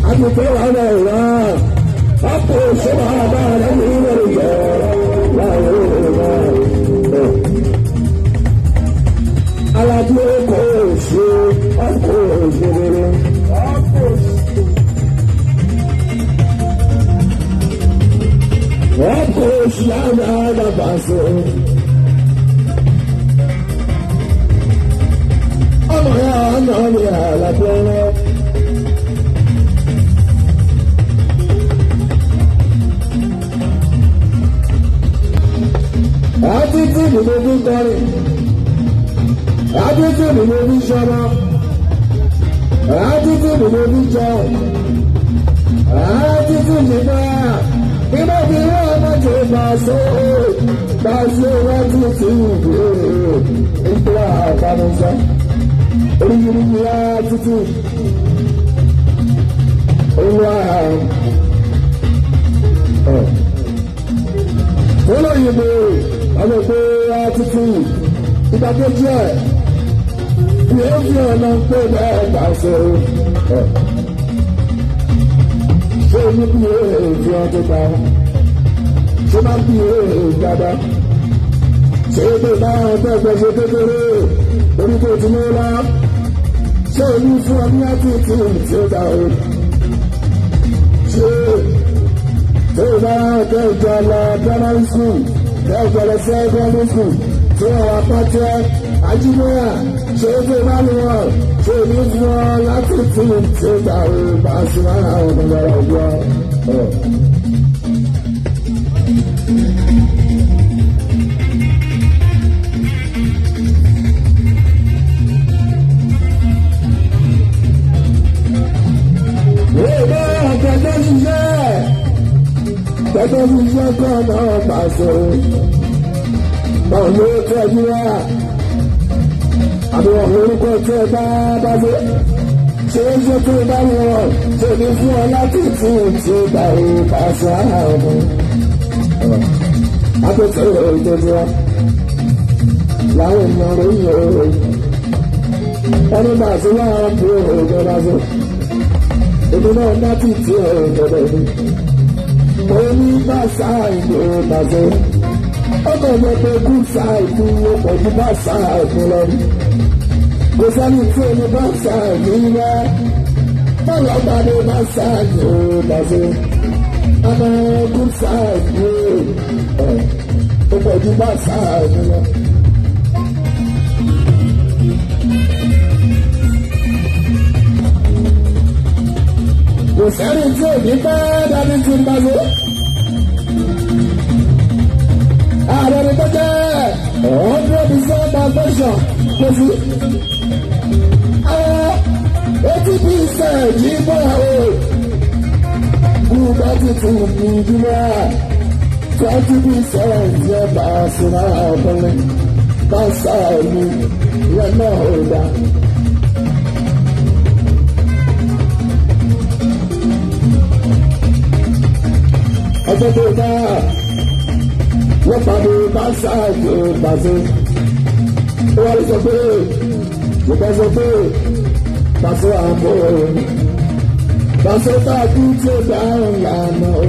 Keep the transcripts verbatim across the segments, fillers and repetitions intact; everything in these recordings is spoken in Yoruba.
àtúntò àwọn ìwà ọkọ̀ òṣèlú àbára ní ìwé ìjọ láàrin ìwà alájú ọkọ̀ òṣè ọkọ̀ òṣèré ọkọ̀ òṣì àgbà àgbàṣe ọmọ ya ọ̀nà mi àlàbẹ̀rẹ̀. Àtúntò ni mo fi kọrin, àtúntò ni mo fi ṣọmọ, àtúntò ni mo fi jẹun, àtúntò ni bá bí mo fi rí ọmọ tó bá so bá so wọ́n tún ti ìwé ìgbà àbámọ́sá. Oríyìnbí àtúntò, olúwa ọ̀ olóyìnbó ọmọ pé àtúntò ìgbàkejì ẹ̀ bí ó fi ọ̀nà pé bẹ́ẹ̀ bá ṣe ọ̀ ṣé o ní bí èèfì ọdún ta ṣé máa ń bí èèfì dáadáa ṣé o tó bá ọdún ẹgbẹ́ ṣe kékeré lórí tó ti mú wá ṣé o ní fún ọ ní àtúntò tí ó ta o ṣé tó o bá ọdún ìjọ lọ primary school ẹgbẹ́ lọ secondary school tí wọ́n wá pàtẹ́ ajímọ́yà ṣé o tó bá lù wọ́n ṣé o ní fún ọ láti tún tí ó ta o bá a sì máa ń àwọn ọmọ ọmọ ọjọ́ ọ̀. Tẹ́tẹ́ fi ṣe kọ́ náà pàṣẹ. Báwo ló tẹ́jú wá? Àbí wọn lórúkọ tẹ́ bá bá dé. Ṣé ó ṣe tó bá wọn? Ṣé ní fún ọ láti tún tí ó bá o pàṣẹ ara ọmọ? Àpètè ìtọ́jú wa. Láwọn èèyàn ròyìn òòrùn. Ẹni bá ti wá ọ̀pọ̀ òòrùn bá fún. Èmi náà má ti tí òòrùn bẹ̀rẹ̀ mi. Mo ní bá sáàìdì ìbàjẹ́. Ó bẹ̀rẹ̀ pé kú sáàìdì ọkọ̀ ju bá sáàìdì lọ. Kò sẹ́ni tí o ní bá sáàìdì wá. Bọ́ọ̀lù ọgbà ni bá sáàìdì ìbàjẹ́. Àmọ́ kú sáàìdì ọkọ̀ ju bá sáàìdì lọ. Kò sẹ́ni tí ò ní bá dání tí ń bá lọ. Ààrẹ ni tó jẹ́ hundred percent foundation kò sí. Àwọn eighty percent yìí bọ̀ o. Kúrúbá ti tún ní ìdúrà. Twenty percent yẹ bá a sùn náà ọ̀pọ̀lẹ̀. Bá a sá ẹ̀mí yẹn náà ò dá. Ọjọ́ tó dá wọ́n pàdé bá ṣáàjì bàṣẹ. Ó wá lè sọ pé ìgbà sọ pé bàṣẹ àmọ́ òun. Bàṣẹ dáàbí tí ó dá ìlànà òun.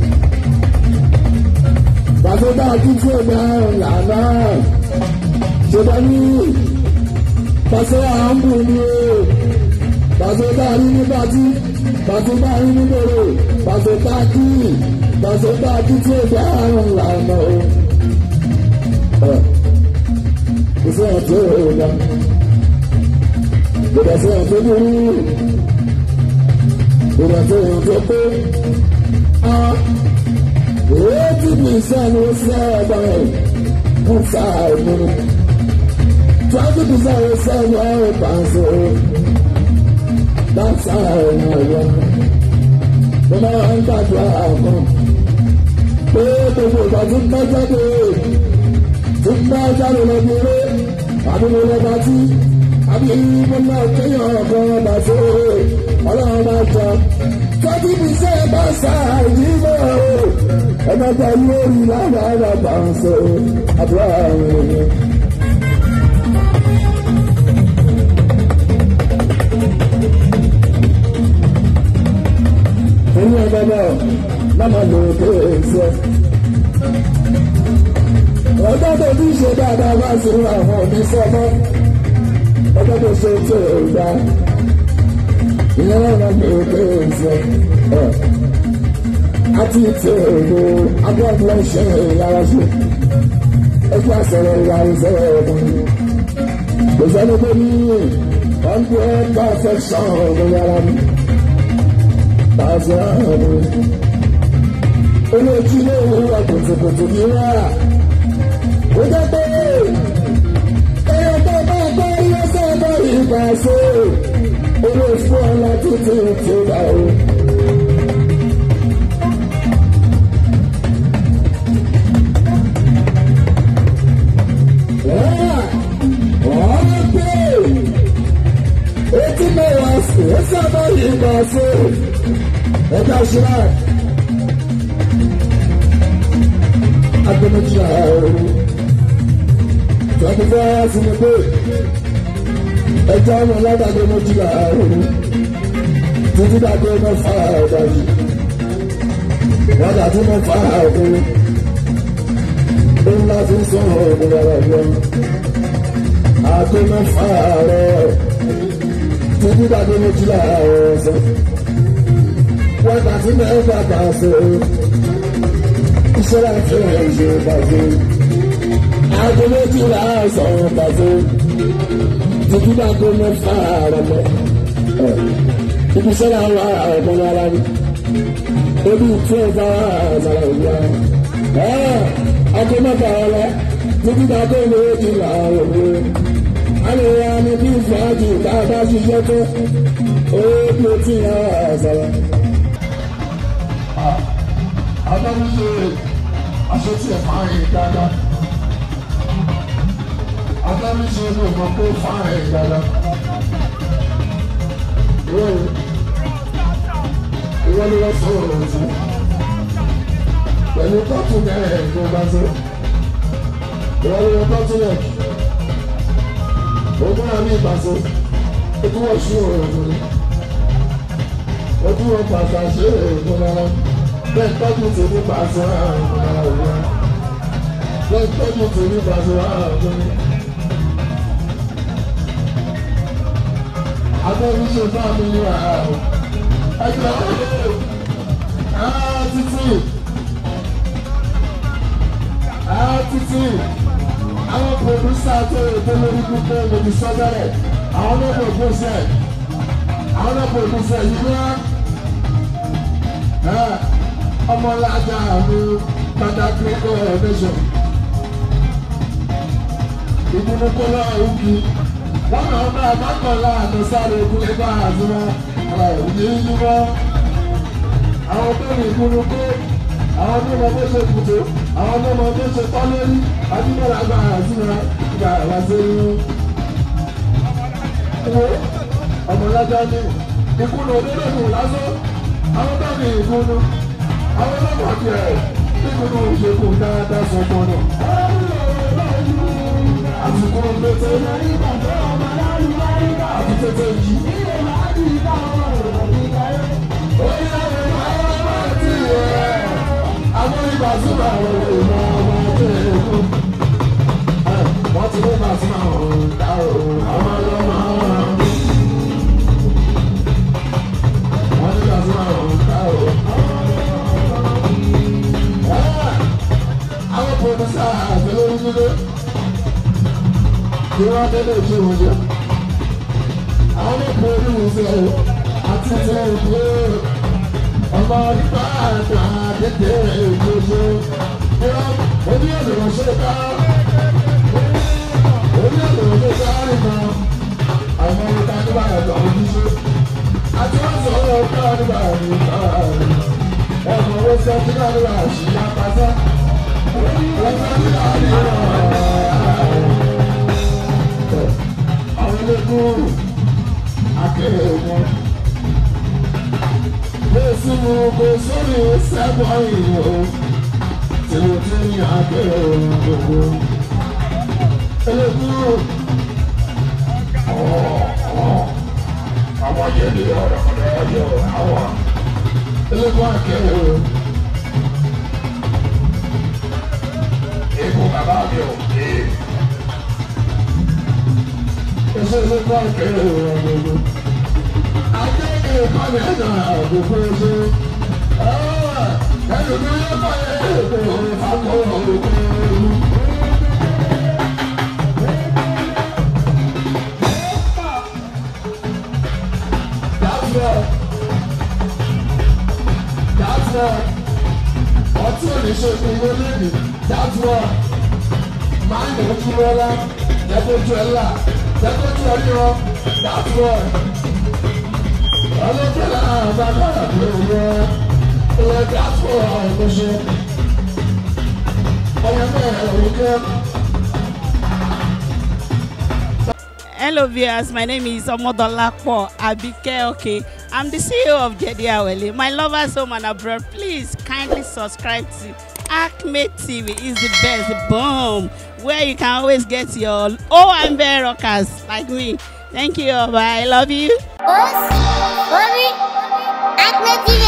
Bàṣẹ dáàbí tí ó dá ìlànà. Ṣèbá ní bàṣẹ àmọ́ ni o. Bàṣẹ dáàbí ní bàtí. Bàṣẹ dáàbí ní bèrè. Bàṣẹ dáàbí. Bàṣẹ dáàbí tí ó dá ìlànà òun. Kò sí ọ̀tí òun náà. Kò dẹ̀ sí ọ̀tí burú. Kò dẹ̀ sí ọ̀tí pé. Eighty percent ó sẹ́ ọ̀dọ̀ rẹ̀ ń sa ìmúni. Twenty percent ó sẹ́ ọ̀dọ̀ rẹ̀ pàṣẹ. Dáṣà ẹ̀wọ̀n ẹ̀yọ́. Mo máa ń gbàdúrà àkọ́. Pé gbogbo ìgbà tí ń bá jáde. Tí ń bá jáde lọ bí eré. Àbí mo lọ bá tí. Àbí mo náà kéèyàn ọ̀kan ọba tó. Ọlọ́run bá jọ. Twenty percent bá sa ìdíbò. Ẹ̀mẹ́ta lórí lágbàá bá ń sọ. Àdúrà àwọn ènìyàn. bọ́bọ́ lọ́mọ lòókè ṣe. ọjọ́ tó ti ṣe dáadáa wá sí àwọn òbí sọ́mọ́ ọjọ́ tó ṣe tó gbà ìyẹn lọ́mọ lòókè ṣe. àti ìtò òdo agbọ́dọ̀ ṣe ìyára ṣe ẹgbẹ́ àṣẹrẹ ìwà ìṣẹ̀rẹ̀ ọkùnrin kò sẹ́ni tó ní hundred perfection ọ̀gbìn ara mi pàṣẹ ọ̀gbìn olóòtú ilé ìwúwa kòtòkòtò ní wá ó jẹ́ pé ẹ̀yọ́ tó bá gbọ́ ilé sọ́ọ̀bọ̀ ìgbà ṣe olóòtú ọ̀la títí tí ó bá o. Eti mẹ́wàá sí ó sábà yìí máa ṣe ẹ̀ka ṣíra agbẹnujì ààrùn twenty four hours ní pé ẹja ọmọ alágbàgbẹnujì ààrùn títí dàgbé mẹ́fà ọ̀dájú wọ́n dàtí mẹ́fà ọ̀dọ́ ó ńlá ti ń sọ̀rọ̀ ọ̀dọ́ ara ẹ̀yọ́ àgbé mẹ́fà rẹ̀. Títí dàgbé méjìlá ọ̀sẹ̀. Wọ́n gbà tí mẹ́fà bá ṣe. Iṣẹ́ láti rẹ̀ ṣe bàjẹ́. Aago méjìlá ọ̀sán bàjẹ́. Títí dàgbé mẹ́fà rẹ̀ mọ́. Ibiṣẹ́ làwọn ọ̀gbọ́n ara mi. Ebi tí ó bá àzàrà ìyá. Aago mẹ́fà rẹ̀ títí dàgbé méjìlá ọ̀gbọ́n. Àlèyé àmì bí ìfàájì bàbá ṣiṣẹ́ tó oókè tí a àṣàrà. Adájúṣe aṣọ́tí ẹ̀ máa ń dáadáa. Adájúṣe ní ọmọ pé fáà ẹ̀ dáadáa. Ìwọ́n ni wọ́n sọ̀rọ̀ sí. Pẹ̀lú tọ́tù mẹ́rin tó bá tó. Ìwọ́n ni wọ́n tọ́tù mẹ́rin. Ogun náà ní ìbáṣe, ojú wọ́n ṣú òòrùn ni, ojú wọn pàṣẹ ṣe èèkún lára, bẹ́ẹ̀ tọ́jú ti ní pàṣẹ ààrùn lára òun náà, bẹ́ẹ̀ tọ́jú ti ní pàṣẹ ààrùn ní. Abẹ́rú ṣe bá mi ní ààrùn, ẹgbẹ́ ọ̀rẹ́ àá títí, àá títí. Àwọn pòdúsà tó ètò lórí pípé lòdì sọ́bẹ̀rẹ̀ àwọn náà pòdúsà àwọn náà pòdúsà yìí wá ọmọlájà mi pàtàkì coronation ìdúró kọ́lá òkì wọ́n náà bá àbákọ́lá àtẹ̀sáré ìkúlẹ̀ bá àdúrà òní yìí wá àwọn tó ní ìkúlù kó àwọn tó mọ bó ṣe kùtò àwọn tó mọ bó ṣe tọ́ lórí adúmọ̀lá gba àdúrà gba àwa sẹ́yìn. Wo ọmọlájà ní ìkúlù òdòdó lásán àwọn tó ní ìkúlù àwọn ọlọ́pàá tiẹ̀ ìkúlù òṣèkù dáadáa sọ̀tọ̀ náà. Àsìkò pété àti pété yìí. Àwọn ìgbà súnmọ́ àwọn ìmọ̀ ọmọ ọdún ẹ̀kọ́. Wọ́n ti ní màsímà ọ̀hún dá òun ọmọ ọlọ́mọ ọ̀hún. Wọ́n ní màsímà ọ̀hún dá òun. Àwọn pòdùsà àgbẹ̀lórí nílé kí wọ́n délé ìṣe wọn jẹ. Àwọn ọ̀pọ̀ oníwùsẹ̀ àti ìṣẹ̀ ìdílé ọmọ nípa àgbà dédé ìgbésẹ̀ oní ọ̀dọ̀ ṣe ká oní ọ̀dọ̀ ṣe ká nípa àwọn ọ̀dọ̀ nípa àgbà ojúṣe àti wọ́n sọ ọ́ ká nípa àgbà ẹ̀fọ́ owó sọ sí ká nípa àṣìyá pàṣẹ wọ́n sọ sí ká nípa àwọn ilé kúrò akéwì wọn. Lẹ́sìn mo kò sórí sẹ́bọ̀ ìlú tí mo ti ń yà kéré gbogbo. Ẹlẹ́kùn àwọn yẹn ní ọ̀rọ̀ ọ̀rọ̀ ọ̀yọ́ àwọn Eléko àkẹ́wò. Èkó bàbá mi ò gbé. Èso eléko àkẹ́wò ọ̀gbọ̀gbọ̀. Àjẹ́kẹ̀ ìkọ́ni ẹ̀dá àgbègbè ṣe. Ẹnu mi yóò bá èkó ìfàkọ́ ọ̀gbọ̀gbọ̀. That's what. Ọtí oníṣègùn owó lẹ́nu. That's what. Máa ń lò kí lọ́lá. Jẹ́kọ̀jú ẹ̀là. Jẹ́kọ̀jú ẹ̀yọ́. That's what. Ọlọ́pẹ̀lá àbáká àbúrò wọn. Ilé that's what ọ̀hún ṣe. Ọmọ náà ẹ̀rọ kẹ́. Hello viewers, my name is Omodolapo Abike. Okay, I'm the C E O of Jedi Awele. My lovers home and abroad, please kindly subscribe to Acme T V. Is the best, boom, where you can always get your O M B rockers like me. Thank you, bye. I love you. Acme T V.